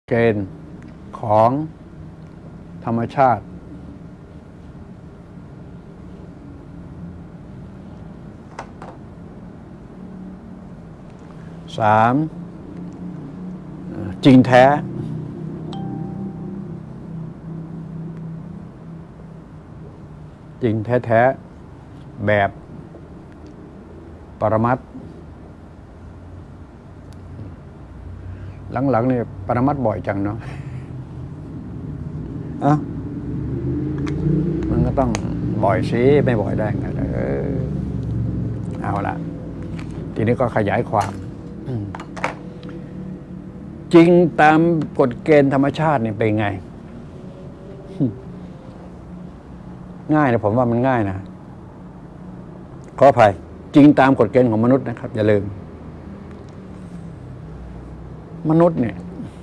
เกณฑ์ของธรรมชาติ3จริงแท้จริงแท้ๆแบบปรมัตถ์หลังๆนี่ปรมัตถ์บ่อยจังเนาะมันก็ต้องบ่อยสิไม่บ่อยได้ไงเอาละทีนี้ก็ขยายความจริงตามกฎเกณฑ์ธรรมชาตินี่เป็นไงง่ายนะผมว่ามันง่ายนะขออภัยจริงตามกฎเกณฑ์ของมนุษย์นะครับอย่าลืมมนุษย์เนี่ย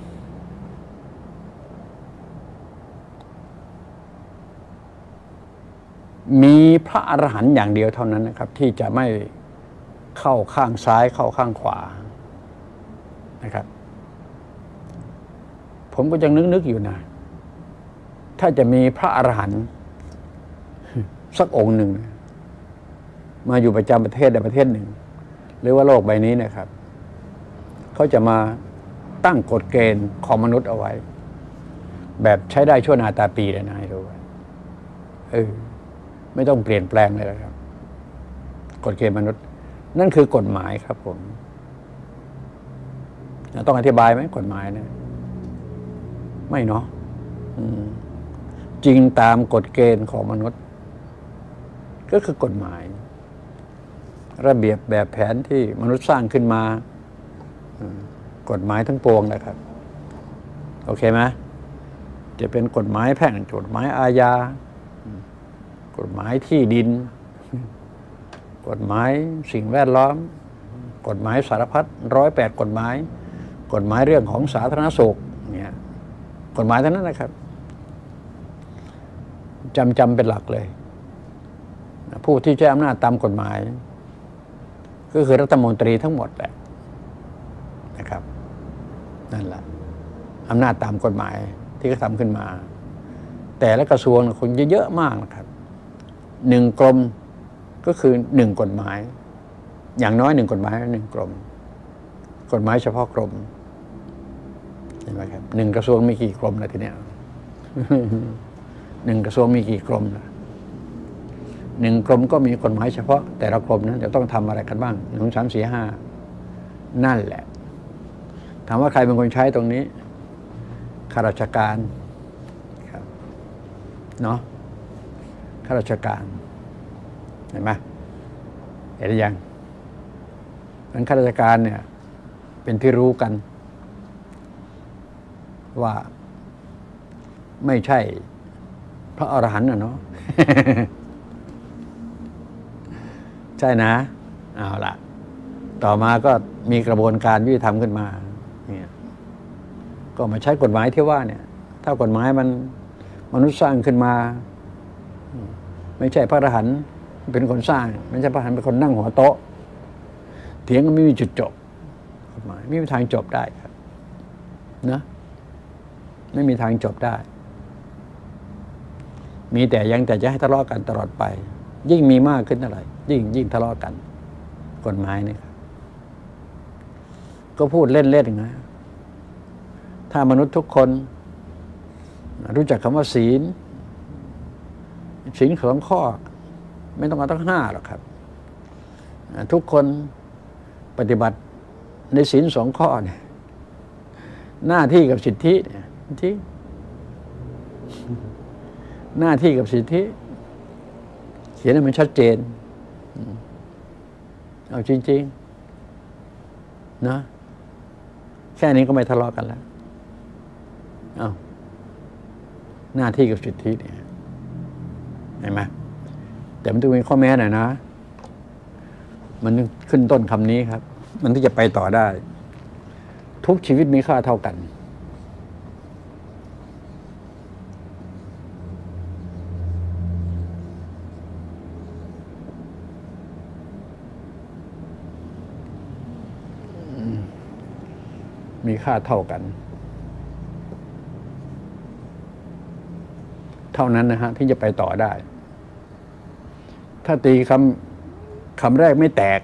มีพระอรหันต์อย่างเดียวเท่านั้นนะครับที่จะไม่เข้าข้างซ้ายเข้าข้างขวานะครับผมก็ยังนึกอยู่นะถ้าจะมีพระอรหันต์สักองค์หนึ่งมาอยู่ประจำประเทศใดประเทศหนึ่งหรือว่าโลกใบนี้นะครับเขาจะมาตั้งกฎเกณฑ์ของมนุษย์เอาไว้แบบใช้ได้ชั่วนาตาปีเลยนะให้รู้ไม่ต้องเปลี่ยนแปลงเลยนะครับกฎเกณฑ์มนุษย์นั่นคือกฎหมายครับผมต้องอธิบายไหมกฎหมายเนี่ยไม่เนาะจริงตามกฎเกณฑ์ของมนุษย์ก็คือกฎหมายระเบียบแบบแผนที่มนุษย์สร้างขึ้นมากฎหมายทั้งปวงนะครับโอเคไหมจะเป็นกฎหมายแพ่งกฎหมายอาญากฎหมายที่ดินกฎหมายสิ่งแวดล้อมกฎหมายสารพัด108กฎหมายกฎหมายเรื่องของสาธารณสุขเนี่ยกฎหมายทั้งนั้นนะครับจำเป็นหลักเลยผู้ที่ใช้อำนาจตามกฎหมายก็คือรัฐมนตรีทั้งหมดแหละนะครับนั่นแหละอำนาจตามกฎหมายที่เขาทำขึ้นมาแต่ละกระทรวงคนเยอะๆมากนะครับ1 กรมก็คือ1 กฎหมายอย่างน้อย1 กฎหมาย1 กรมกฎหมายเฉพาะกรมเห็นไหมครับ1 กระทรวงมีกี่กรมนะทีเนี้ย1 กระทรวงมีกี่กรมนะ1 กรมก็มีกฎหมายเฉพาะแต่ละกรมนั้นจะต้องทำอะไรกันบ้าง1 2 3 4 5นั่นแหละถามว่าใครเป็นคนใช้ตรงนี้ข้าราชการครับเนาะข้าราชการเห็นไหมเห็นหรือยังงั้นข้าราชการเนี่ยเป็นที่รู้กันว่าไม่ใช่พระอรหันต์นะเนาะ ใช่นะเอาล่ะต่อมาก็มีกระบวนการยุติธรรมขึ้นมาเนี่ยก็มาใช้กฎหมายที่ว่าเนี่ยถ้ากฎหมายมันมนุษย์สร้างขึ้นมาไม่ใช่พระอรหันต์เป็นคนสร้างไม่ใช่พระอรหันต์เป็นคนนั่งหัวโต๊ะเถียงก็ไม่มีจุดจบกฎหมายไม่มีทางจบได้ครับนะไม่มีทางจบได้มีแต่ยังแต่จะให้ทะเลาะกันตลอดไปยิ่งมีมากขึ้นเท่าไหร่ยิ่งทะเลาะกันกฎหมายนี่ครับก็พูดเล่นๆนะถ้ามนุษย์ทุกคนรู้จักคำว่าศีล2 ข้อไม่ต้องเอาตั้ง5หรอกครับทุกคนปฏิบัติในศีล2 ข้อเนี่ยหน้าที่กับสิทธิเนี่ยที่หน้าที่กับสิทธิเขียนให้มันชัดเจนเอาจริงๆนะแค่นี้ก็ไม่ทะเลาะกันแล้วเอาหน้าที่กับสิทธิเนี่ยเห็นไหมแต่มันต้องมีข้อแม้หน่อยนะมันขึ้นต้นคำนี้ครับมันที่จะไปต่อได้ทุกชีวิตมีค่าเท่ากันมีค่าเท่ากันเท่านั้นนะฮะที่จะไปต่อได้ ถ้าตีคำแรกไม่แตก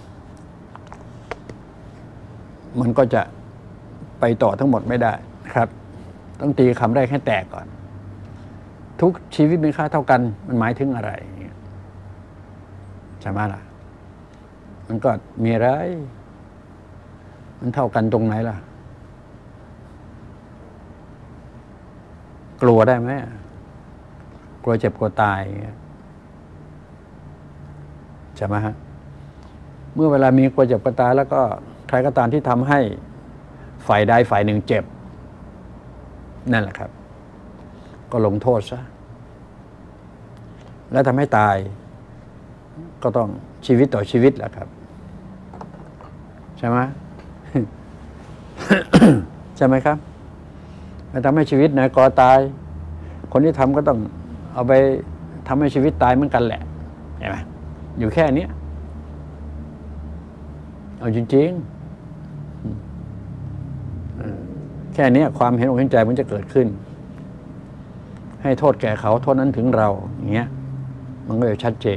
มันก็จะไปต่อทั้งหมดไม่ได้ครับต้องตีคำแรกให้แตกก่อนทุกชีวิตมีค่าเท่ากันมันหมายถึงอะไรใช่ไหมล่ะมันก็มีอะไรมันเท่ากันตรงไหนล่ะกลัวได้ไหมกลัวเจ็บกลัวตายใช่ไหมฮะเมื่อเวลามีกลัวเจ็บกลัวตายแล้วก็ใครก็ตามที่ทำให้ฝ่ายใดฝ่ายหนึ่งเจ็บนั่นแหละครับก็ลงโทษซะแล้วทำให้ตายก็ต้องชีวิตต่อชีวิตแหละครับใช่ไหม ใช่ไหมครับแล้วทำให้ชีวิตนายกอตายคนที่ทำก็ต้องเอาไปทำให้ชีวิตตายเหมือนกันแหละเห็นไหมอยู่แค่นี้เอาจริงๆแค่นี้ความเห็นอกเห็นใจมันจะเกิดขึ้นให้โทษแก่เขาโทษนั้นถึงเราอย่างเงี้ยมันก็จะชัดเจน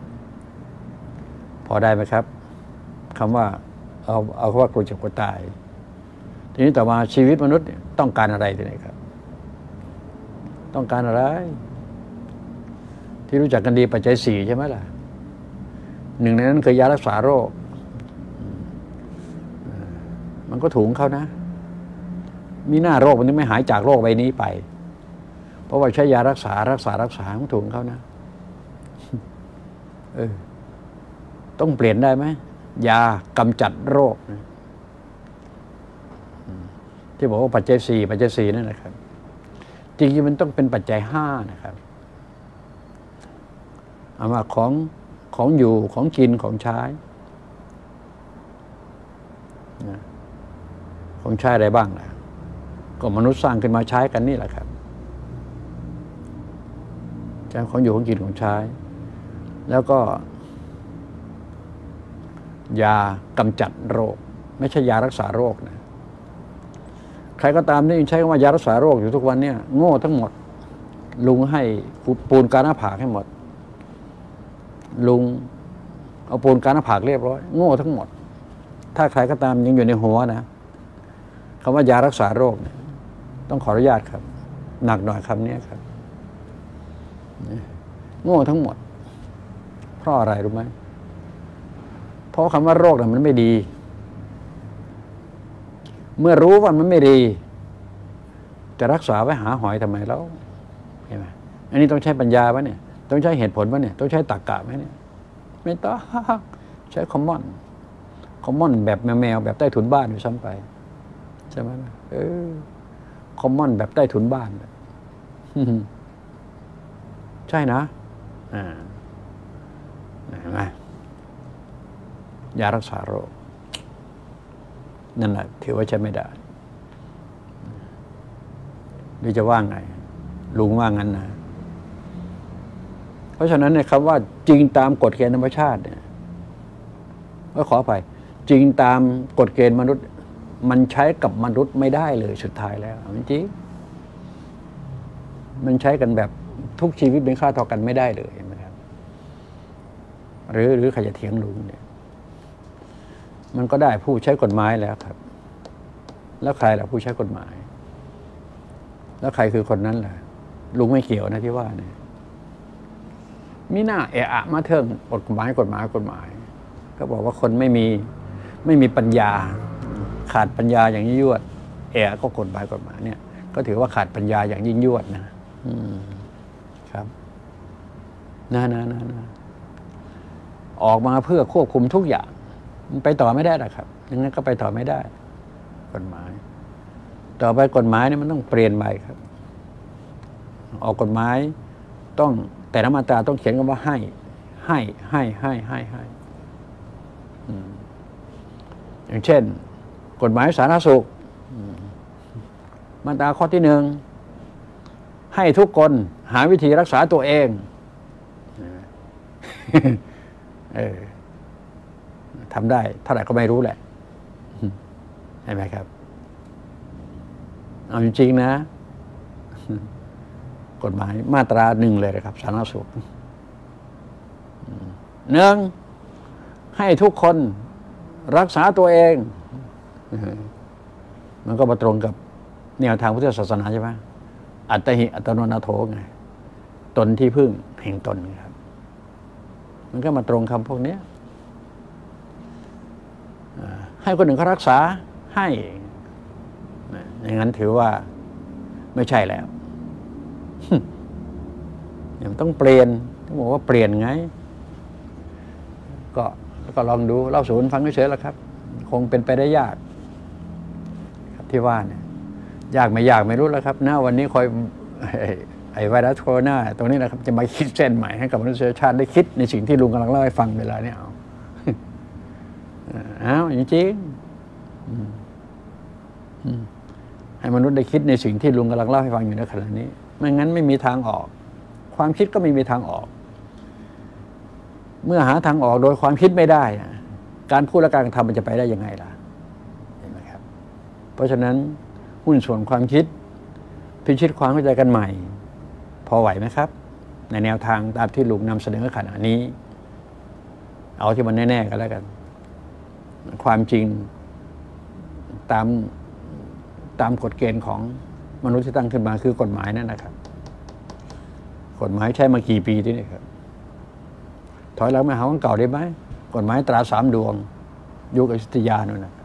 พอได้ไหมครับคำว่าเอาว่ากลัวเจ็บกลัวตายทีนี้ต่อมาชีวิตมนุษย์ต้องการอะไรทีนี้ครับต้องการอะไรที่รู้จักกันดีปัจจัยสี่ใช่ไหมล่ะหนึ่งในนั้นคือยารักษาโรคมันก็ถูกเขานะมีหน้าโรคมันไม่หายจากโรคใบนี้ไปเพราะว่าใช้ยารักษามันถูกเขานะต้องเปลี่ยนได้ไหมยากำจัดโรคนะที่บอกว่าปัจจัยสี่นั่นนะครับจริงๆมันต้องเป็นปัจจัยห้านะครับเอามาของอยู่ของกินของใช้ของใช้อะไรบ้างล่ะก็มนุษย์สร้างขึ้นมาใช้กันนี่แหละครับใช้ของอยู่ของกินของใช้แล้วก็ยากำจัดโรคไม่ใช่ยารักษาโรคนะใครก็ตามที่ใช้คำว่ายารักษาโรคอยู่ทุกวันเนี่ยโง่ทั้งหมดลุงให้ปูนกาหน้าผากให้หมดลุงเอาปูนกาหน้าผากเรียบร้อยโง่ทั้งหมดถ้าใครก็ตามยังอยู่ในหัวนะคำว่ายารักษาโรคเนี่ยต้องขออนุญาตครับหนักหน่อยคำนี้ครับโง่ทั้งหมดเพราะอะไรรู้ไหมเพราะคำว่าโรคเนี่ยมันไม่ดีเมื่อรู้ว่ามันไม่ดีจะรักษาไว้หาหอยทำไมแล้วเห็นไหมอันนี้ต้องใช้ปัญญาไหมเนี่ยต้องใช้เหตุผลไหมเนี่ยต้องใช้ตรรกะไหมเนี่ยไม่ต้องใช้คอมมอนแบบแมวแบบใต้ถุนบ้านอยู่ซ้ำไปใช่ไหมคอมมอนแบบใต้ถุนบ้านใช่นะเห็นไหมยารักษาโรคนั่นแหละถือว่าใช้ไม่ได้หรือจะว่าไงลุงว่างั้นนะเพราะฉะนั้นเนี่ยคำว่าจริงตามกฎเกณฑ์ธรรมชาติเนี่ยก็ขออภัยจริงตามกฎเกณฑ์มนุษย์มันใช้กับมนุษย์ไม่ได้เลยสุดท้ายแล้วจริงมันใช้กันแบบทุกชีวิตเป็นค่าเท่ากันไม่ได้เลยนะครับหรือใครจะเถียงลุงเนี่ยมันก็ได้ผู้ใช้กฎหมายแล้วครับแล้วใครล่ะผู้ใช้กฎหมายแล้วใครคือคนนั้นล่ะลุงไม่เกี่ยวนะที่ว่าเนี่ยมีหน้ามาเทิงกฎหมายก็บอกว่าคนไม่มีปัญญาขาดปัญญาอย่างยิ่งยวดก็กฎหมายเนี่ยก็ถือว่าขาดปัญญาอย่างยิ่งยวดนะครับนะออกมาเพื่อควบคุมทุกอย่างมันไปต่อไม่ได้หรอกครับยังไงก็ไปต่อไม่ได้กฎหมายต่อไปกฎหมายเนี่ยมันต้องเปลี่ยนใหม่ครับออกกฎหมายต้องแต่ละมาตราต้องเขียนคำว่าให้อย่างเช่นกฎหมายสาธารณสุขมาตราข้อที่ 1ให้ทุกคนหาวิธีรักษาตัวเองทำได้เท่าไหร่ก็ไม่รู้แหละใช่ไหมครับเอาจริงๆนะกฎหมายมาตราหนึ่งเลยนะครับสาธารณสุขหนึ่งให้ทุกคนรักษาตัวเองมันก็มาตรงกับแนวทางพุทธศาสนาใช่ไหมอัตติอัตโนนาโถไงตนที่พึ่งแห่งตนครับมันก็มาตรงคำพวกนี้ให้คนหนึ่งเขารักษาให้อย่างนั้นถือว่าไม่ใช่แล้วยังต้องเปลี่ยนต้องบอกว่าเปลี่ยนไงก็ลองดูเล่าสู่กันฟังเฉยๆแล้วครับคงเป็นไปได้ยากครับที่ว่าเนี่ยยากไม่ยากไม่รู้แล้วครับนะวันนี้คอยไอ้ไวรัสโคโรนาตรงนี้นะครับจะมาคิดเส้นใหม่ให้กับมนุษยชาติได้คิดในสิ่งที่ลุงกำลังเล่าให้ฟังเวลานี้เอาจริงๆให้มนุษย์ได้คิดในสิ่งที่ลุงกำลังเล่าให้ฟังอยู่ในขณะนี้ไม่งั้นไม่มีทางออกความคิดก็ไม่มีทางออกเมื่อหาทางออกโดยความคิดไม่ได้การพูดและการกระทำมันจะไปได้ยังไงล่ะเห็นไหมครับเพราะฉะนั้นหุ้นส่วนความคิดพิชิตความเข้าใจกันใหม่พอไหวไหมครับในแนวทางตามที่ลุงนำเสนอขณะนี้เอาที่มันแน่ๆกันแล้วกันความจริงตามกฎเกณฑ์ของมนุษย์ที่ตั้งขึ้นมาคือกฎหมายนั่นนะครับกฎหมายใช้มากี่ปีที่นี่ครับถอยหลังมาหาของเก่าได้ไหมกฎหมายตราสามดวงยุคอยุธยาโน่นนะ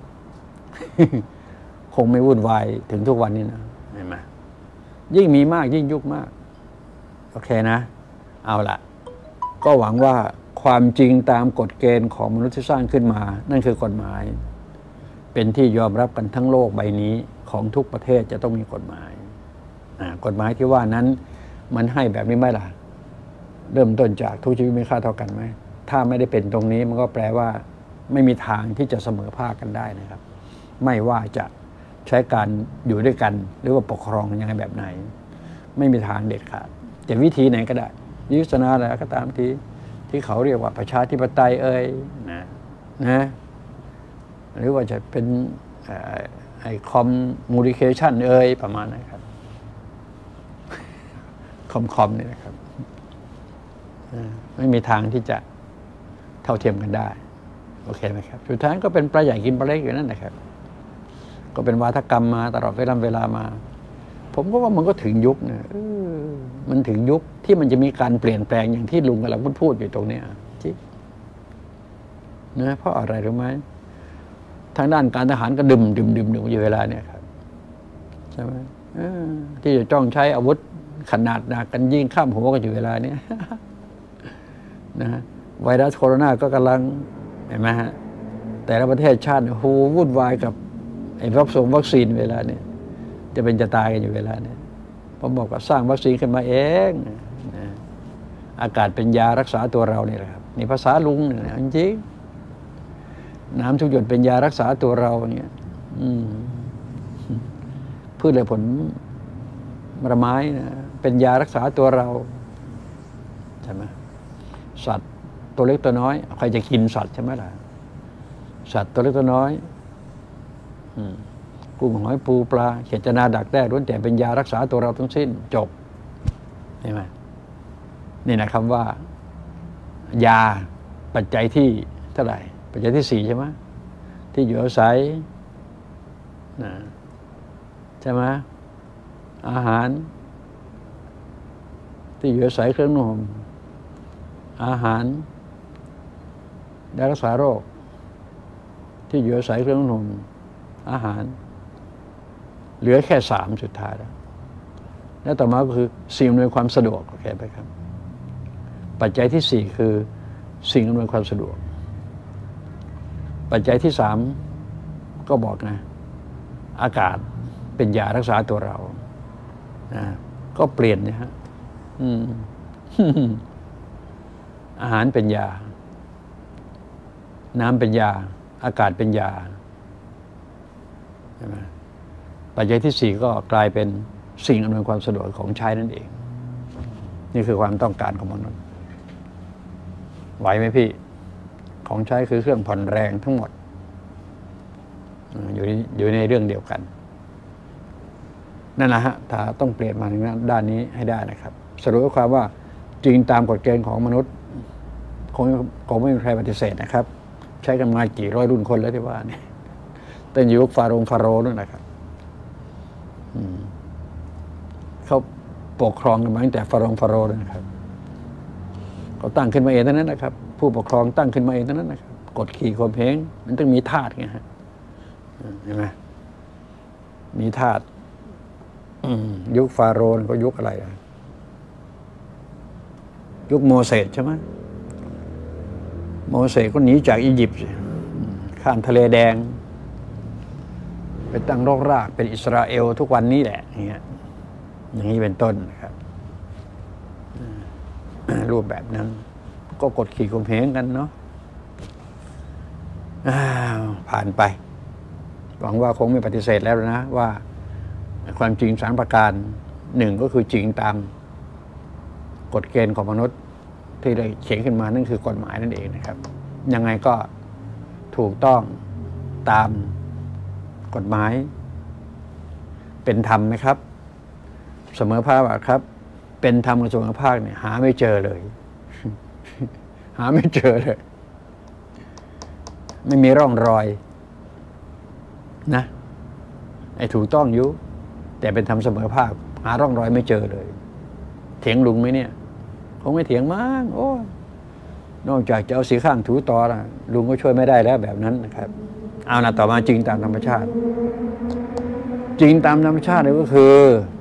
คงไม่วุ่นวายถึงทุกวันนี้นะเห็นไหมยิ่งมีมากยิ่งยุคมากโอเคนะเอาละก็หวังว่าความจริงตามกฎเกณฑ์ของมนุษย์ที่สร้างขึ้นมานั่นคือกฎหมายเป็นที่ยอมรับกันทั้งโลกใบนี้ของทุกประเทศจะต้องมีกฎหมายกฎหมายที่ว่านั้นมันให้แบบนี้ไหมล่ะเริ่มต้นจากทุกชีวิตมีค่าเท่ากันไหมถ้าไม่ได้เป็นตรงนี้มันก็แปลว่าไม่มีทางที่จะเสมอภาคกันได้นะครับไม่ว่าจะใช้การอยู่ด้วยกันหรือว่าปกครองยังไงแบบไหนไม่มีทางเด็ดขาดแต่วิธีไหนก็ได้ยุทธนาอะไรก็ตามที่เขาเรียกว่าประชาธิปไตยนะหรือว่าจะเป็นไอ้คอมมูนิเคชันประมาณนั้นครับคอมนี่นะครับไม่มีทางที่จะเท่าเทียมกันได้โอเคไหมครับสุดท้ายก็เป็นปลาใหญ่กินปลาเล็กอยู่นั่นนะครับก็เป็นวาทกรรมมาตลอดเวลามาผมก็ว่ามันก็ถึงยุคนะมันถึงยุคที่มันจะมีการเปลี่ยนแปลงอย่างที่ลุงกำลังพูดอยู่ตรงนี้จริงนะเพราะอะไรรู้ไหมทางด้านการทหารก็ดื่มอยู่เวลาเนี่ยครับใช่ไหมที่จะจ้องใช้อาวุธขนาดหนักกันยิงข้ามหัวกันอยู่เวลานี้นะไวรัสโคโรนาก็กำลังเห็นไหมฮะแต่ละประเทศชาติโหวุ่นวายกับไอ้วัคซีนเวลาเนี่ยจะเป็นจะตายกันอยู่เวลาเนี่ยผมบอกว่าสร้างวัคซีนขึ้นมาเองนะอากาศเป็นยารักษาตัวเราเนี่ยแหละครับนี่ภาษาลุงเนี่ยจริงน้ำทุกหยดเป็นยารักษาตัวเราเนี่ยพืชและผลไม้นะเป็นยารักษาตัวเราใช่ไหมสัตว์ตัวเล็กตัวน้อยใครจะกินสัตว์ใช่ไหมล่ะสัตว์ตัวเล็กตัวน้อยกุ้งหอยปูปลาเขียดจนาดักแด้ล้วนแต่เป็นยารักษาตัวเราทั้งสิ้นจบใช่ไหมนี่นะคำว่ายาปัจจัยที่เท่าไหร่ปัจจัยที่4ใช่ไหมที่อยู่อาศัยนะใช่ไหมอาหารที่อยู่อาศัยเครื่องนุ่งอาหารยารักษาโรคที่อยู่อาศัยเครื่องนุ่งอาหารเหลือแค่3สุดท้ายแล้วต่อมาก็คือสิ่งอำนวยความสะดวกโอเคไหมครับปัจจัยที่4คือสิ่งอำนวยความสะดวกปัจจัยที่3ก็บอกนะอากาศเป็นยารักษาตัวเราก็เปลี่ยนนะฮะอาหารเป็นยาน้ำเป็นยาอากาศเป็นยาใช่ไหมปัจจัยที่4ก็กลายเป็นสิ่งอำนวยความสะดวกของใช้นั่นเองนี่คือความต้องการของมนุษย์ไหวไหมพี่ของใช้คือเครื่องผ่อนแรงทั้งหมดอยู่ในเรื่องเดียวกันนั่นแหละฮะถ้าต้องเปลี่ยนมาทางด้านนี้ให้ได้นะครับสรุปความว่าจริงตามกฎเกณฑ์ของมนุษย์คงไม่มีใครปฏิเสธนะครับ ใช้กันมากี่ร้อยรุ่นคนแล้วที่ว่านี่ตั้งยุคฟาโรห์นั่นนะครับเขาปกครองกันมาตั้งแต่ฟาโรห์นะครับเขาตั้งขึ้นมาเองเท่านั้นนะครับผู้ปกครองตั้งขึ้นมาเองเท่านั้นนะครับกฎขี่ข่มเหงมันต้องมีทาสไงฮะเห็นไหมมีทาสยุคฟาโรห์ก็ยุคอะไรยุคโมเสสใช่ไหมโมเสสก็หนีจากอียิปต์ข้ามทะเลแดงไปตั้งรกรากเป็นอิสราเอลทุกวันนี้แหละอย่างนี้เป็นต้นนะครับรูปแบบนั้นก็กดขี่ข่มเหงกันเนาะผ่านไปหวังว่าคงไม่ปฏิเสธแล้วนะว่าความจริง3 ประการ 1ก็คือจริงตามกฎเกณฑ์ของมนุษย์ที่ได้เขียนขึ้นมานั่นคือกฎหมายนั่นเองนะครับยังไงก็ถูกต้องตามกฎหมายเป็นธรรมไหมครับเสมอภาคครับเป็นธรรมกับเสมอภาคเนี่ยหาไม่เจอเลย หาไม่เจอเลยไม่มีร่องรอยนะไอ้ถูกต้องอยู่แต่เป็นธรรมเสมอภาคหาร่องรอยไม่เจอเลยเถียงลุงไหมเนี่ยคงไม่เถียงมั้งโอ้นอกจากจะเอาสีข้างถูต่อละลุงก็ช่วยไม่ได้แล้วแบบนั้นนะครับเอานะต่อมาจริงตามธรรมชาติจริงตามธรรมชาติเลยก็คือ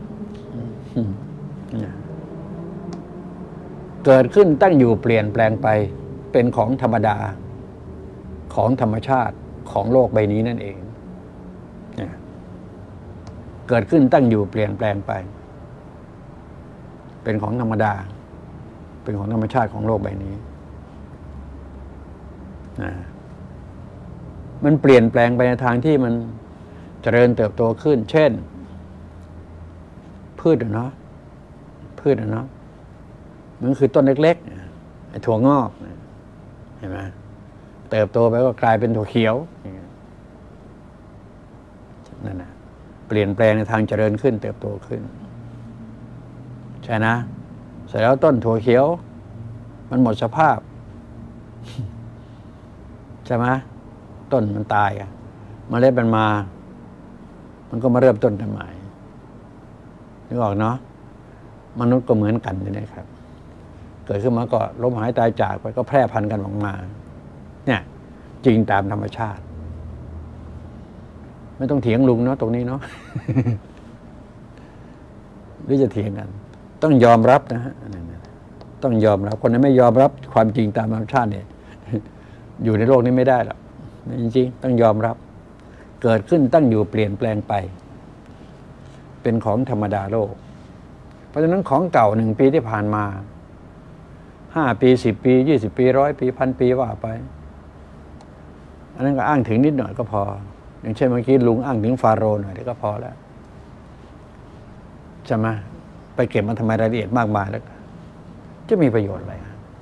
เกิดขึ้นตั้งอยู่เปลี่ยนแปลงไปเป็นของธรรมดาของธรรมชาติของโลกใบนี้นั่นเองเกิดขึ้นตั้งอยู่เปลี่ยนแปลงไปเป็นของธรรมดาเป็นของธรรมชาติของโลกใบนี้มันเปลี่ยนแปลงไปในทางที่มันเจริญเติบโตขึ้นเช่นพืชเนาะมันคือต้นเล็กๆไอ้ถั่วงอกเห็นไหมเติบโตไปก็กลายเป็นถั่วเขียวนั่นนะเปลี่ยนแปลงในทางเจริญขึ้นเติบโตขึ้นใช่นะเสร็จแล้วต้นถั่วเขียวมันหมดสภาพใช่ไหมต้นมันตายเมล็ดมันมามันก็มาเริ่มต้นใหม่นึกออกเนาะมนุษย์ก็เหมือนกันนี่นะครับเกิดขึ้นมาก็ล้มหายตายจากไปก็แพร่พันธุ์กันออกมาเนี่ยจริงตามธรรมชาติไม่ต้องเถียงลุงเนาะตรงนี้เนาะ หรือจะเถียงกันต้องยอมรับนะฮะต้องยอมรับคนที่ไม่ยอมรับความจริงตามธรรมชาติเนี่ยอยู่ในโลกนี้ไม่ได้หรอกจริงๆต้องยอมรับเกิดขึ้นตั้งอยู่เปลี่ยนแปลงไปเป็นของธรรมดาโลกเพราะฉะนั้นของเก่า1 ปีที่ผ่านมา5 ปี10 ปี20 ปี100 ปี1,000 ปีว่าไปอันนั้นก็อ้างถึงนิดหน่อยก็พออย่างเช่นเมื่อกี้ลุงอ้างถึงฟาโรห์หน่อยก็พอแล้วใช่ไหมไปเก็บมาทำไมรายละเอียดมากมายแล้วจะมีประโยชน์อะไร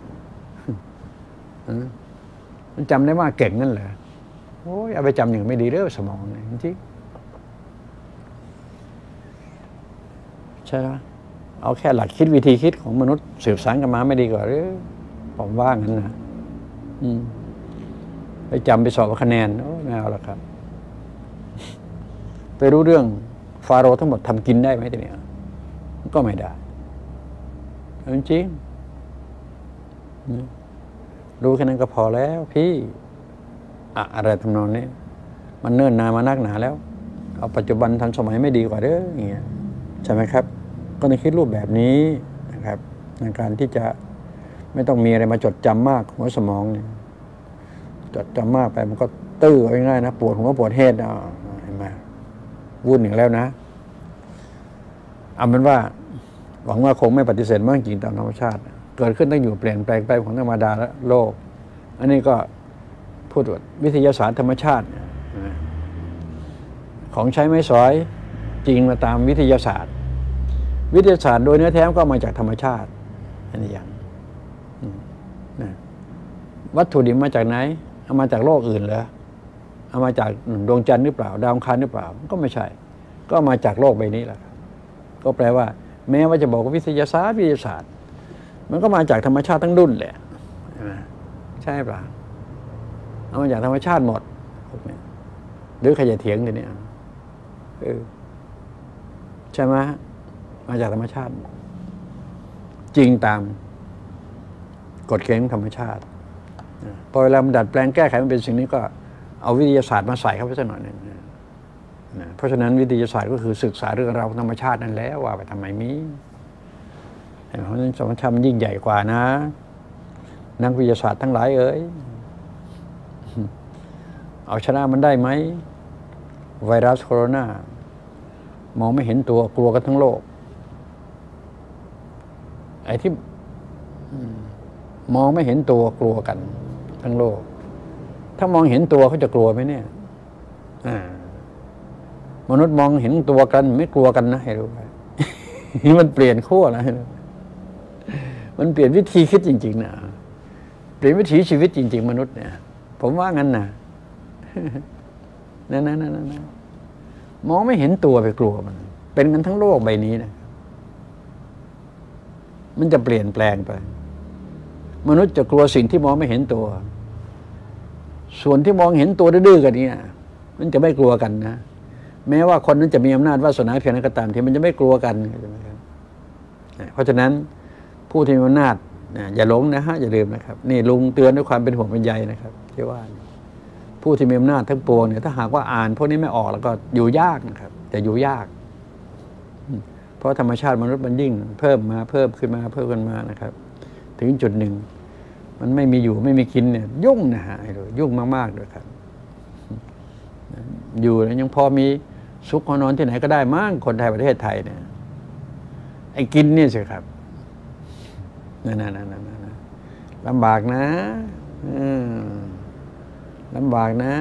มันจำได้ว่าเก่งนั่นเหรอโอ้ยเอาไปจำอย่างไม่ดีเด้อสมองจริงใช่ไหมเอาแค่หลักคิดวิธีคิดของมนุษย์สืบสานกันมาไม่ดีกว่าหรือผมว่างั้นนะไปจำไปสอบคะแนนโอ้ไม่เอาละครับไปรู้เรื่องฟาโรห์ทั้งหมดทำกินได้ไหมทีเนี้ยก็ไม่ได้จริงรู้แค่นั้นก็พอแล้วพี่อะไรทำนองนี้มันเนิ่นนานมานักหนาแล้วเอาปัจจุบันทันสมัยไม่ดีกว่าเด้ออย่างเงี้ยใช่ไหมครับก็ในคิดรูปแบบนี้นะครับในการที่จะไม่ต้องมีอะไรมาจดจำมากหัวสมองเนี่ยจดจำมากไปมันก็ตื้อง่ายๆนะปวดหัวปวดเฮดเห็นไหมวุ่นอีกแล้วนะเอาเป็นว่าหวังว่าคงไม่ปฏิเสธมากจริงตามธรรมชาติเกิดขึ้นตั้งอยู่เปลี่ยนแปลงไปของธรรมดาและโลกอันนี้ก็พูดวิทยาศาสตร์ธรรมชาติของใช้ไม้สอยจริงมาตามวิทยาศาสตร์โดยเนื้อแท้ก็มาจากธรรมชาติอันนี้อย่างวัตถุดิบมาจากไหนเอามาจากโลกอื่นเหรอเอามาจากดวงจันทร์หรือเปล่าดาวอังคารหรือเปล่าก็ไม่ใช่ก็มาจากโลกใบนี้แหละครับก็แปลว่า แม้ว่าจะบอกว่าวิทยาศาสตร์มันก็มาจากธรรมชาติทั้งดุนแหละใช่ป่ะเอามาจากธรรมชาติหมดหรือใครจะเถียงกันเนี่ยใช่ไหมมาจากธรรมชาติจริงตามกฎเกณฑ์ของธรรมชาติพอเวลามันดัดแปลงแก้ไขมันเป็นสิ่งนี้ก็เอาวิทยาศาสตร์มาใส่เข้าไปสักหน่อยนึงเพราะฉะนั้นวิทยาศาสตร์ก็คือศึกษาเรื่องราวธรรมชาตินั่นแหละว่าไปทำไมมีเพราะฉะนั้นธรรมชาติมันยิ่งใหญ่กว่านะนักวิทยาศาสตร์ทั้งหลายเอาชนะมันได้ไหมไวรัสโคโรนามองไม่เห็นตัวกลัวกันทั้งโลกไอ้ที่มองไม่เห็นตัวกลัวกันทั้งโลกถ้ามองเห็นตัวเขาจะกลัวไหมเนี่ยมนุษย์มองเห็นตัวกันไม่กลัวกันนะให้รู้ไว้ มันเปลี่ยนขั้วนะมันเปลี่ยนวิธีคิดจริงๆนะเปลี่ยนวิถีชีวิตจริงๆมนุษย์เนี่ยผมว่างั้นนะนั่นมองไม่เห็นตัวไปกลัวมันเป็นกันทั้งโลกใบนี้นะมันจะเปลี่ยนแปลงไปมนุษย์จะกลัวสิ่งที่มองไม่เห็นตัวส่วนที่มองเห็นตัวดื้อๆกันเนี่ยมันจะไม่กลัวกันนะแม้ว่าคนนั้นจะมีอำนาจวาสนาเพียงนั้นก็ตามที่มันจะไม่กลัวกันเพราะฉะนั้นผู้ที่มีอำนาจอย่าหลงนะฮะอย่าลืมนะครับนี่ลุงเตือนด้วยความเป็นห่วงเป็นใยนะครับที่ว่าผู้ที่มีอำนาจทั้งปวงเนี่ยถ้าหากว่าอ่านพวกนี้ไม่ออกแล้วก็อยู่ยากนะครับจะอยู่ยากเพราะธรรมชาติมนุษย์มันยิ่งเพิ่มขึ้นมานะครับถึงจุดหนึ่งมันไม่มีอยู่ไม่มีกินเนี่ยยุ่งนะฮะยุ่งมากๆด้วยครับอยู่แล้วยังพอมีซุกนอนที่ไหนก็ได้มั้งคนไทยประเทศไทยเนี่ยไอ้กินนี่สิครับนั่นลำบากนะลำบากนะ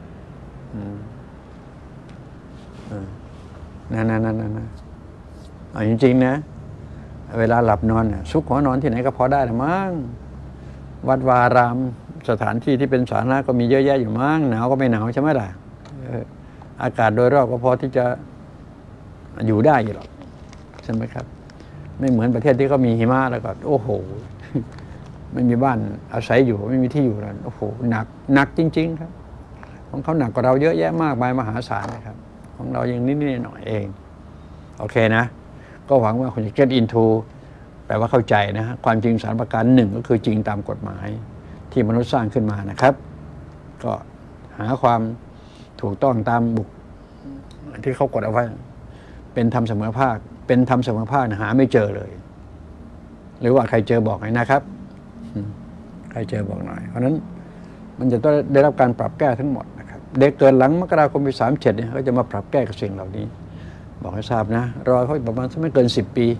เอาจริงๆนะเวลาหลับนอนซุกหัวนอนที่ไหนก็พอได้ละมั้งวัดวารามสถานที่ที่เป็นสาธารณะก็มีเยอะแยะอยู่มั้งหนาวก็ไม่หนาวใช่ไหมล่ะอากาศโดยรอบก็พอที่จะอยู่ได้อยู่หรอกใช่ไหมครับไม่เหมือนประเทศที่เขามีหิมะแล้วก็โอ้โหไม่มีบ้านอาศัยอยู่ไม่มีที่อยู่แล้วโอ้โหหนักจริงๆครับของเขาหนักกว่าเราเยอะแยะมากมายมหาศาลนะครับของเรายังนิดๆหน่อยเองโอเคนะก็หวังว่าคุณจะ get into แปลว่าเข้าใจนะฮะความจริง3ประการ1ก็คือจริงตามกฎหมายที่มนุษย์สร้างขึ้นมานะครับก็หาความถูกต้องตามบุคที่เขากดเอาไว้เป็นธรรมเสมอภาคเป็นธรรมเสมอภาคหาไม่เจอเลยหรือว่าใครเจอบอกหน่อยนะครับใครเจอบอกหน่อยเพราะนั้นมันจะต้องได้รับการปรับแก้ทั้งหมดนะครับเด็กเกิดหลังมกราคมปี37เนี่ยเขาจะมาปรับแก้กับสิ่งเหล่านี้บอกให้ทราบนะรอเขาประมาณไม่เกิน10 ปี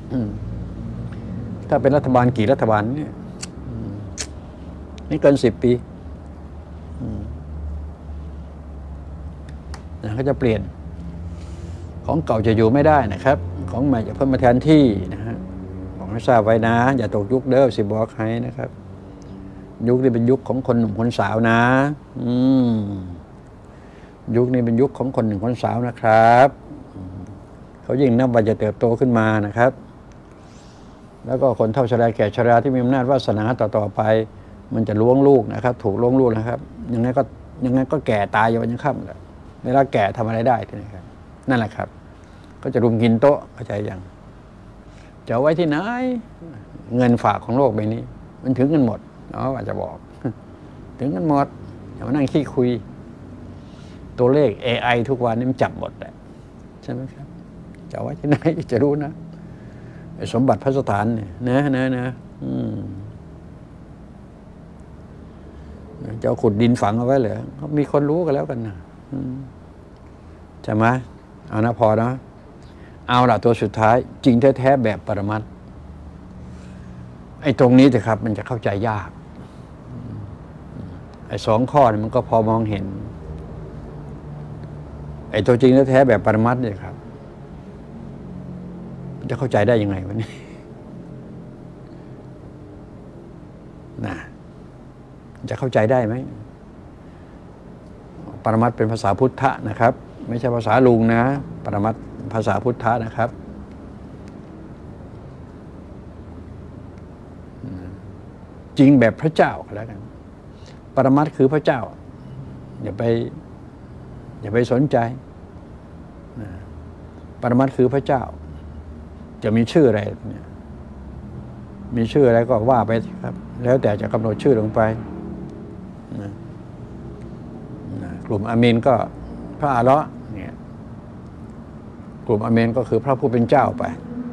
ถ้าเป็นรัฐบาลกี่รัฐบาลเนี่ยไม่เกิน10 ปีเขาจะเปลี่ยนของเก่าจะอยู่ไม่ได้นะครับของใหม่จะเพิ่มมาแทนที่นะฮะบอกให้ทราบไว้นะอย่าตกยุคเด้อสิบอกให้นะครับยุคนี้เป็นยุคของคนหนุ่มคนสาวนะยุคนี้เป็นยุคของคนหนุ่มคนสาวนะครับเขายิ่งนับว่าจะเติบโตขึ้นมานะครับแล้วก็คนเฒ่าชราแก่ชราที่มีอำนาจวาสนาต่อไปมันจะล้วงลูกนะครับถูกล้วงลูกนะครับยังไงก็แก่ตายอยู่วันยังค่ำแหละเวลาแก่ทำอะไรได้ทีนี้ครับนั่นแหละครับก็จะรุมกินโต๊ะเข้าใจยังจะเอาไว้ที่ไหนเงินฝากของโลกใบนี้มันถึงกันหมดอาจจะบอกถึงกันหมดอย่ามานั่งขี้คุยตัวเลข AI ทุกวันนี้มันจับหมดแหละใช่ไหมครับจะเอาไว้ที่ไหนจะรู้นะสมบัติพระสถานเนี่ยนะจะเอาขุดดินฝังเอาไว้เหรอมีคนรู้กันแล้วกันนะใช่ไหมเอานะพอนะเอาล่ะตัวสุดท้ายจริงแท้ๆแบบปรมัตถ์ไอ้ตรงนี้สิครับมันจะเข้าใจยากไอ้2 ข้อนี่มันก็พอมองเห็นไอ้ตัวจริงแท้ๆแบบปรมัตถ์เนี่ยครับจะเข้าใจได้ยังไงวะนี่นะจะเข้าใจได้ไหมปรมัตถ์เป็นภาษาพุทธะนะครับไม่ใช่ภาษาลุงนะปรมัตถ์ภาษาพุทธะนะครับจริงแบบพระเจ้าก็แล้วกันปรมัตถ์คือพระเจ้าอย่าไปสนใจปรมัตถ์คือพระเจ้าจะมีชื่ออะไรเนี่ยมีชื่ออะไรก็ว่าไปครับแล้วแต่จะกำหนดชื่อลงไปกลุ่มอามีนก็พระอาเลาะห์เนี่ยกลุ่มอามีนก็คือพระผู้เป็นเจ้าไป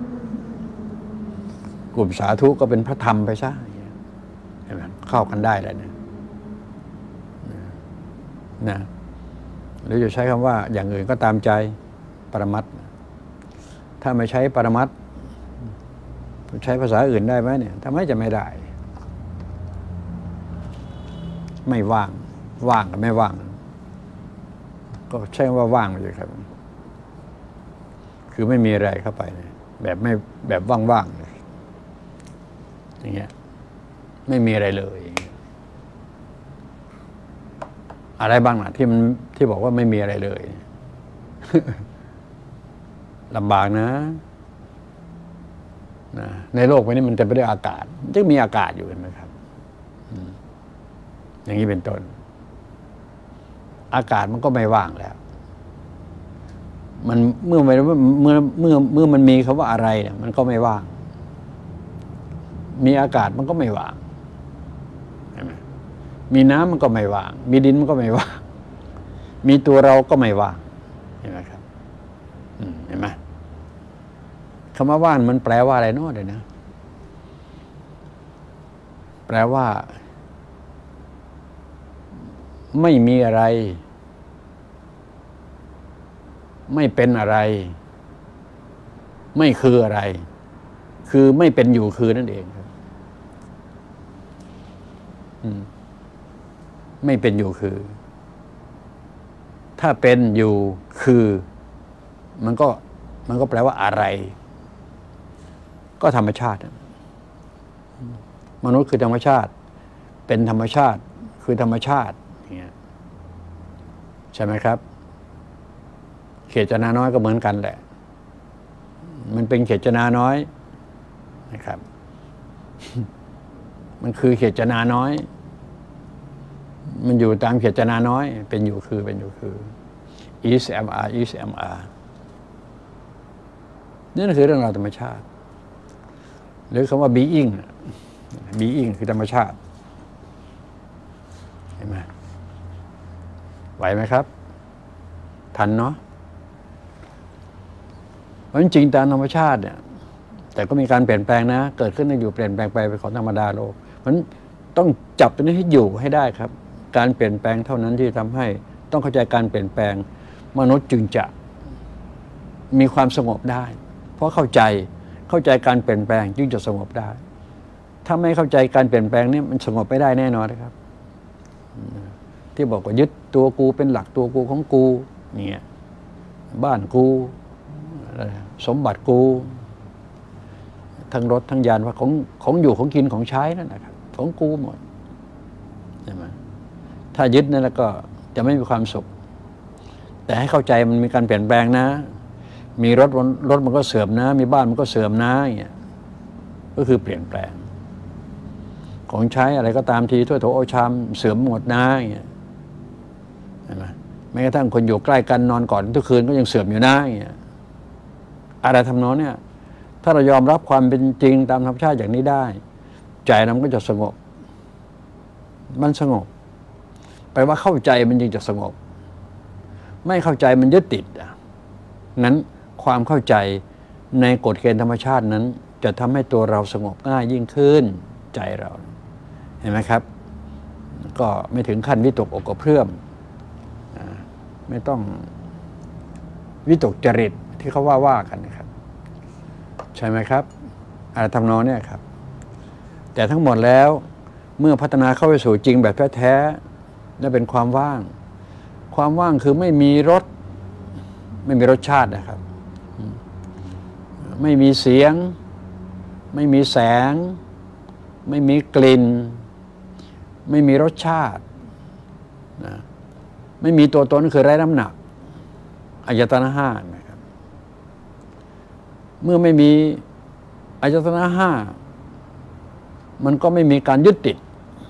กลุ่มสาธุก็เป็นพระธรรมไปซะเห็นไหมเข้ากันได้แล้วเนี่ยนะหรือจะใช้คำว่าอย่างอื่นก็ตามใจปรมัตถ์ถ้าไม่ใช้ปรมัตถ์ใช้ภาษาอื่นได้ไหมเนี่ยทำไมจะไม่ได้ไม่ว่างว่างกับไม่ว่างก็ใช่ว่าว่างเลยครับคือไม่มีอะไรเข้าไปแบบว่างๆเลยอย่างเงี้ยไม่มีอะไรเลยอะไรบ้างล่ะที่บอกว่าไม่มีอะไรเลยลำบากนะในโลกนี้มันเต็มไปด้วยอากาศจึงมีอากาศอยู่เห็นไหมครับอย่างนี้เป็นต้นอากาศมันก็ไม่ว่างแล้วมันเมื่อมันมีคำว่าอะไรเนี่ยมันก็ไม่ว่างมีอากาศมันก็ไม่ว่างเห็นไหมมีน้ำมันก็ไม่ว่างมีดินมันก็ไม่ว่างมีตัวเราก็ไม่ว่างเห็นไหมครับเห็นไหมคำว่าว่างมันแปลว่าอะไรเนาะเดี๋ยวนะแปลว่าไม่มีอะไรไม่เป็นอะไรไม่คืออะไรคือไม่เป็นอยู่คือนั่นเองครับไม่เป็นอยู่คือถ้าเป็นอยู่คือมันก็แปลว่าอะไรก็ธรรมชาติมนุษย์คือธรรมชาติเป็นธรรมชาติคือธรรมชาติเนี่ยใช่ไหมครับเขตจนาน้อยก็เหมือนกันแหละมันเป็นเขตจนาน้อยนะครับ มันคือเขตจนาน้อยมันอยู่ตามเขตจนาน้อยเป็นอยู่คือis am are is am are นี่คือเรื่องราวธรรมชาติหรือคำว่า being คือธรรมชาติเห็นไหมไหวไหมครับทันเนาะเพราะจริงๆตามธรรมชาติเนี่ยแต่ก็มีการเปลี่ยนแปลงนะเกิดขึ้นอยู่เปลี่ยนแปลงไปเป็นของธรรมดาโลกมันต้องจับตัวนี้ให้อยู่ให้ได้ครับการเปลี่ยนแปลงเท่านั้นที่ทำให้ต้องเข้าใจการเปลี่ยนแปลงมนุษย์จึงจะมีความสงบได้เพราะเข้าใจการเปลี่ยนแปลงจึงจะสงบได้ถ้าไม่เข้าใจการเปลี่ยนแปลงนี่มันสงบไม่ได้แน่นอนนะครับที่บอกว่ายึดตัวกูเป็นหลักตัวกูของกูเนี่ยบ้านกูสมบัติกูทั้งรถทั้งยานว่าของอยู่ของกินของใช้นั่นนะครับของกูหมดใช่ไหมถ้ายึดนั่นแล้วก็จะไม่มีความสุขแต่ให้เข้าใจมันมีการเปลี่ยนแปลงนะมีรถมันก็เสื่อมนะมีบ้านมันก็เสื่อมนะอย่างเงี้ยก็คือเปลี่ยนแปลงของใช้อะไรก็ตามทีถ้วยโถโอชามเสื่อมหมดนะอย่างเงี้ยใช่ไหมแม้กระทั่งคนอยู่ใกล้กันนอนก่อนทุกคืนก็ยังเสื่อมอยู่นะอย่างเงี้ยอะไรทำนองเนี่ยถ้าเรายอมรับความเป็นจริงตามธรรมชาติอย่างนี้ได้ใจเราก็จะสงบมันสงบแปลว่าเข้าใจมันจึงจะสงบไม่เข้าใจมันยึดติดนั้นความเข้าใจในกฎเกณฑ์ธรรมชาตินั้นจะทำให้ตัวเราสงบง่ายยิ่งขึ้นใจเราเห็นไหมครับก็ไม่ถึงขั้นวิตกอกกระเพื่อมไม่ต้องวิตกจริตที่เขาว่ากันนะครับใช่ไหมครับอะไรทำนองเนี่ยครับแต่ทั้งหมดแล้วเมื่อพัฒนาเข้าไปสู่จริงแบบแท้ๆและเป็นความว่างคือไม่มีรสชาตินะครับไม่มีเสียงไม่มีแสงไม่มีกลิ่นไม่มีรสชาตินะไม่มีตัวตนคือไร้น้ำหนักอายตนะห้านะครับเมื่อไม่มีอายตนะห้ามันก็ไม่มีการยึดติด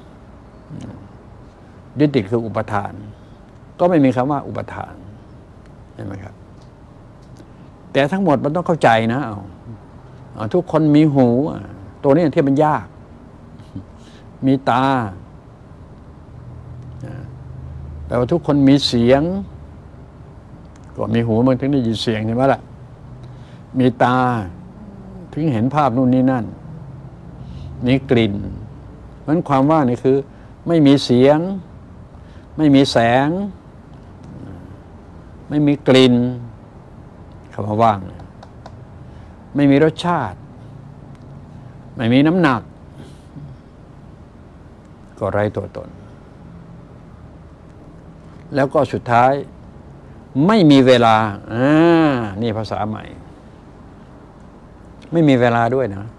ยึดติดคืออุปทาน ก็ไม่มีคำว่าอุปทานเห็นไหมครับแต่ทั้งหมดมันต้องเข้าใจนะทุกคนมีหูตัวนี้ที่มันยากมีตาแปลว่าทุกคนมีเสียงก็มีหูมันถึงได้ยินเสียงใช่ไหมล่ะมีตาถึงเห็นภาพนู่นนี่นั่นมีกลิ่นนั้นความว่างนี่คือไม่มีเสียงไม่มีแสงไม่มีกลิ่นคำว่าว่างไม่มีรสชาติไม่มีน้ำหนักก็ไร้ตัวตนแล้วก็สุดท้ายไม่มีเวลานี่ภาษาใหม่ไม่มีเวลาด้วยนะ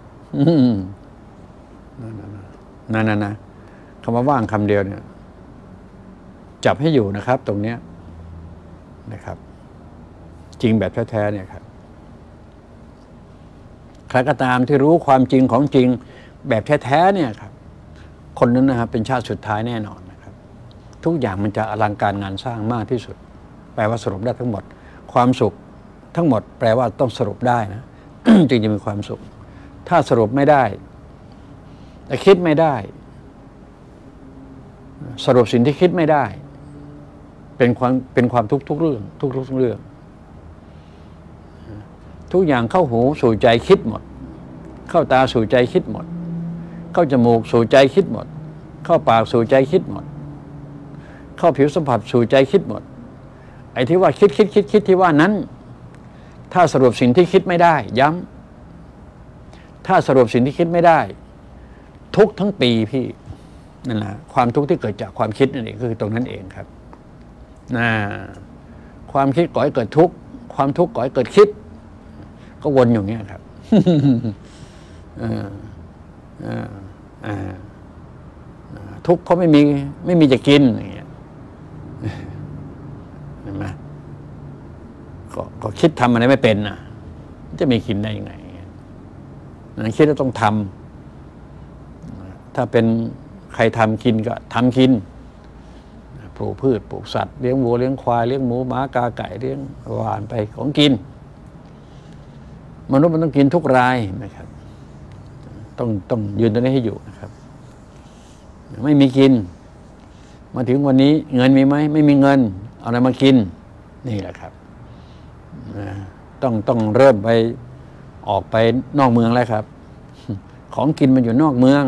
นั่นนะคำว่าว่างคำเดียวเนี่ยจับให้อยู่นะครับตรงเนี้ยนะครับจริงแบบแท้ๆเนี่ยครับใครก็ตามที่รู้ความจริงของจริงแบบแท้ๆเนี่ยครับคนนั้นนะครับเป็นชาติสุดท้ายแน่นอนนะครับทุกอย่างมันจะอลังการงานสร้างมากที่สุดแปลว่าสรุปได้ทั้งหมดความสุขทั้งหมดแปลว่าต้องสรุปได้นะ จึงจะมีความสุขถ้าสรุปไม่ได้แต่คิดไม่ได้สรุปสิ่งที่คิดไม่ได้เป็นความทุกข์ทุกเรื่องทุกเรื่องทุกอย่างเข้าหูสู่ใจคิดหมดเข้าตาสู่ใจคิดหมดเข้าจมูกสู่ใจคิดหมดเข้าปากสู่ใจคิดหมดเข้าผิวสัมผัสสู่ใจคิดหมดไอ้ที่ว่าคิดที่ว่านั้นถ้าสรุปสิ่งที่คิดไม่ได้ย้ำถ้าสรุปสิ่งที่คิดไม่ได้ทุกทั้งปีพี่นั่นแหละความทุกข์ที่เกิดจากความคิดนั่นเองคือตรงนั้นเองครับความคิดก่อให้เกิดทุกข์ความทุกข์ก่อให้เกิดคิดก็วนอยู่เงี้ยครับทุกข์เพราะไม่มีจะกินอย่างเงี้ยเห็นไหมก็คิดทำอะไรไม่เป็นนะจะมีกินได้ยังไงนั้นคิดแล้วต้องทำถ้าเป็นใครทำกินก็ทำกินปลูกพืชปลูกสัตว์เลี้ยงวัวเลี้ยงควายเลี้ยงหมูหมากาไก่เลี้ยงวานไปของกินมนุษย์มันต้องกินทุกรายนะครับต้องยืนตรงนี้ให้อยู่นะครับไม่มีกินมาถึงวันนี้เงินมีไหมไม่มีเงินเอาอะไรมากินนี่แหละครับต้องเริ่มไปออกไปนอกเมืองแล้วครับของกินมันอยู่นอกเมือง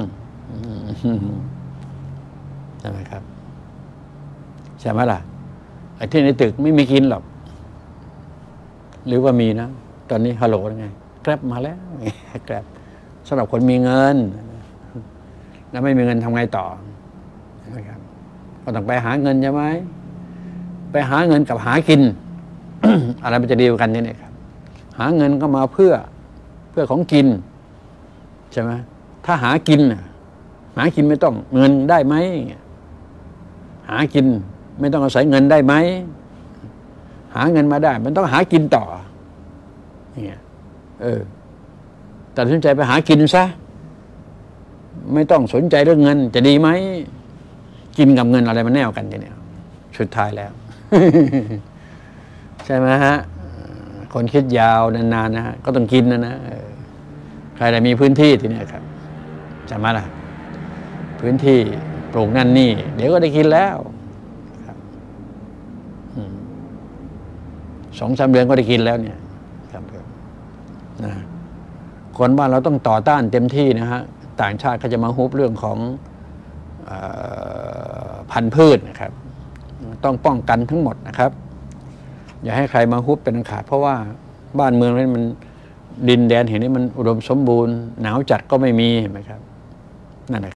ใช่ไหมครับใช่ไหมล่ะไอ้ที่ในตึกไม่มีกินหรอกหรือว่ามีนะตอนนี้ฮัลโหลยังไงแกร็บมาแล้วแกร็บสำหรับคนมีเงินแล้วไม่มีเงินทำไงต่อใช่ไหมครับก็ต้องไปหาเงินใช่ไหมไปหาเงินกับหากิน อะไรมันจะดีกว่ากันนี่ครับหาเงินก็มาเพื่อของกินใช่ไหมถ้าหากินไม่ต้องเงินได้ไหมหากินไม่ต้องอาศัยเงินได้ไหมหาเงินมาได้มันต้องหากินต่อเนี่ยตัดสินใจไปหากินซะไม่ต้องสนใจเรื่องเงินจะดีไหมกินกับเงินอะไรมันแน่กันทีเนี่ยสุดท้ายแล้ว ใช่ไหมฮะคนคิดยาวนานๆนะฮะก็ต้องกินนะใครได้มีพื้นที่ทีนี้ครับใช่ไหมล่ะพื้นที่ปลูกนั่นนี่เดี๋ยวก็ได้กินแล้วครับ2-3 เดือนก็ได้กินแล้วเนี่ยครับนะคนบ้านเราต้องต่อต้านเต็มที่นะฮะต่างชาติเขาจะมาฮุบเรื่องของพันธุ์พืชนะครับต้องป้องกันทั้งหมดนะครับอย่าให้ใครมาฮุบเป็นอันขาดเพราะว่าบ้านเมืองนี้มันดินแดนเห็นนี่มันอุดมสมบูรณ์หนาวจัดก็ไม่มีเห็นไหมครับนั่นแหละ